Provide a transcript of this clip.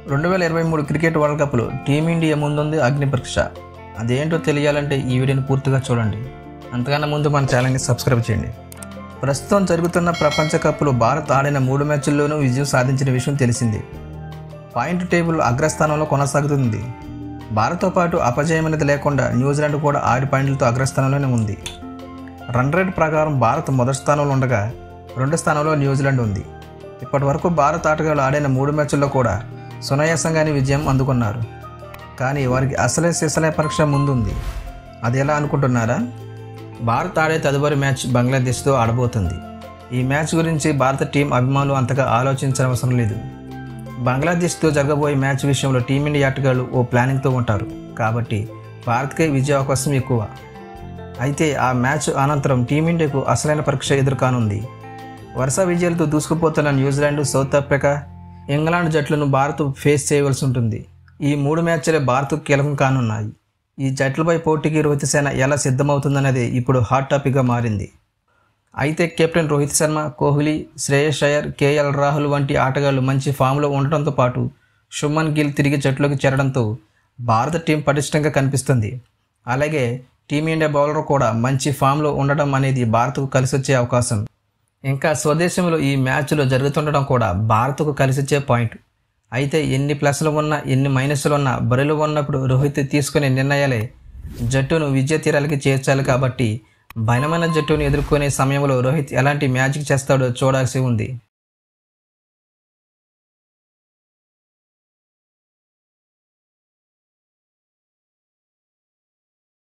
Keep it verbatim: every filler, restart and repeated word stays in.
రెండు వేల ఇరవై మూడు క్రికెట్ వరల్డ్ కప్లో టీమిండియా ముందుంది అగ్ని పరీక్ష. అదేంటో తెలియాలంటే ఈ వీడియోని పూర్తిగా చూడండి. అంతకన్నా ముందు మన ఛానల్ని సబ్స్క్రైబ్ చేయండి. ప్రస్తుతం జరుగుతున్న ప్రపంచ కప్లో భారత్ ఆడిన మూడు మ్యాచ్ల్లోనూ విజయం సాధించిన విషయం తెలిసిందే. పాయింట్ టేబుల్ అగ్రస్థానంలో కొనసాగుతుంది. భారత్తో పాటు అపజయమైనది లేకుండా న్యూజిలాండ్ కూడా ఆరు పాయింట్లతో అగ్రస్థానంలోనే ఉంది. రన్ రేట్ ప్రకారం భారత్ మొదటి స్థానంలో ఉండగా రెండో స్థానంలో న్యూజిలాండ్ ఉంది. ఇప్పటి వరకు భారత్ ఆటగాళ్లు ఆడిన మూడు మ్యాచ్ల్లో కూడా సునాయాసంగానే విజయం అందుకున్నారు. కానీ వారికి అసలే సిసలే పరీక్ష ముందుంది. అది ఎలా అనుకుంటున్నారా? భారత్ ఆడే తదుపరి మ్యాచ్ బంగ్లాదేశ్తో ఆడబోతుంది. ఈ మ్యాచ్ గురించి భారత టీం అభిమానులు అంతగా ఆలోచించనవసరం లేదు. బంగ్లాదేశ్తో జరగబోయే మ్యాచ్ విషయంలో టీమిండియా ఆటగాళ్లు ఓ ప్లానింగ్తో ఉంటారు కాబట్టి భారత్కే విజయ అవకాశం ఎక్కువ. అయితే ఆ మ్యాచ్ అనంతరం టీమిండియాకు అసలైన పరీక్ష ఎదురుకానుంది. వరుస విజయాలతో దూసుకుపోతున్న న్యూజిలాండ్, సౌత్ ఆఫ్రికా, ఇంగ్లాండ్ జట్లను భారత్ ఫేస్ చేయవలసి ఉంటుంది. ఈ మూడు మ్యాచ్లే భారత్కు కీలకం కానున్నాయి. ఈ జట్లపై పోటీకి రోహిత్ శర్మ ఎలా సిద్ధమవుతుందనేది ఇప్పుడు హాట్ టాపిక్గా మారింది. అయితే కెప్టెన్ రోహిత్ శర్మ, కోహ్లీ, శ్రేయస్ అయ్యర్, కేఎల్ రాహుల్ వంటి ఆటగాళ్లు మంచి ఫామ్లో ఉండటంతో పాటు శుభ్మన్ గిల్ తిరిగి జట్టులోకి చేరడంతో భారత టీం పటిష్టంగా కనిపిస్తుంది. అలాగే టీమిండియా బౌలర్ కూడా మంచి ఫామ్లో ఉండడం అనేది భారత్కు కలిసొచ్చే అవకాశం. ఇంకా స్వదేశంలో ఈ మ్యాచ్లో జరుగుతుండడం కూడా భారత్కు కలిసొచ్చే పాయింట్. అయితే ఎన్ని ప్లస్లు ఉన్నా ఎన్ని మైనస్లు ఉన్నా బరిలో ఉన్నప్పుడు రోహిత్ తీసుకునే నిర్ణయాలే జట్టును విజయ తీరాలకి చేర్చాలి. కాబట్టి బలమైన జట్టును ఎదుర్కొనే సమయంలో రోహిత్ ఎలాంటి మ్యాజిక్ చేస్తాడో చూడాల్సి ఉంది.